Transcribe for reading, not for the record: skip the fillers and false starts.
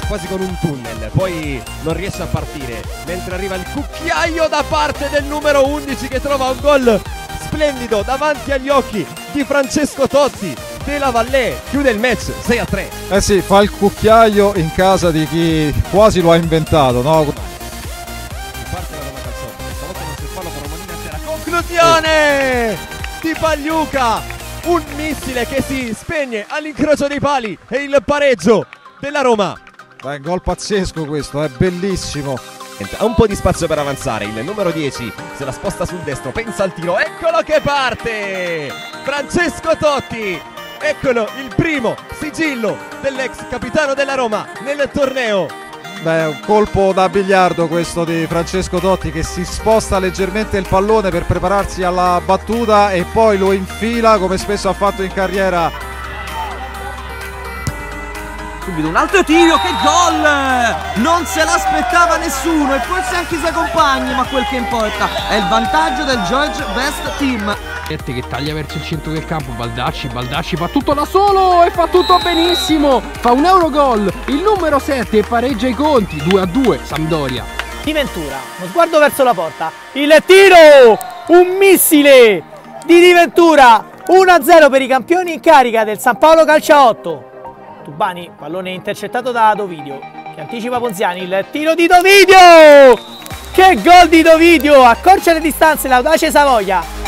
quasi con un tunnel, poi non riesce a partire, mentre arriva il cucchiaio da parte del numero 11 che trova un gol splendido davanti agli occhi di Francesco Totti. Della Vallée chiude il match 6-3. Eh sì, fa il cucchiaio in casa di chi quasi lo ha inventato, no? Parte la Roma Calciopoli, stavolta non c'è il fallo per Romanina, c'è la conclusione di Pagliuca, un missile che si spegne all'incrocio dei pali e il pareggio della Roma. È un gol pazzesco questo, è bellissimo. Ha un po' di spazio per avanzare, il numero 10 se la sposta sul destro, pensa al tiro, eccolo che parte! Francesco Totti, eccolo il primo sigillo dell'ex capitano della Roma nel torneo. Beh, un colpo da biliardo questo di Francesco Totti, che si sposta leggermente il pallone per prepararsi alla battuta e poi lo infila come spesso ha fatto in carriera. Subito un altro tiro, che gol! Non se l'aspettava nessuno e forse anche i suoi compagni, ma quel che importa è il vantaggio del George Best Team. Che taglia verso il centro del campo, Baldacci fa tutto da solo e fa tutto benissimo, fa un Eurogol, il numero 7 pareggia i conti, 2-2 Sampdoria. Di Ventura, uno sguardo verso la porta, il tiro, un missile di Di Ventura, 1-0 per i campioni in carica del San Paolo Calciaotto. Tubani, pallone intercettato da Dovidio, che anticipa Ponziani, il tiro di Dovidio! Che gol di Dovidio, accorcia le distanze l'audace Savoia.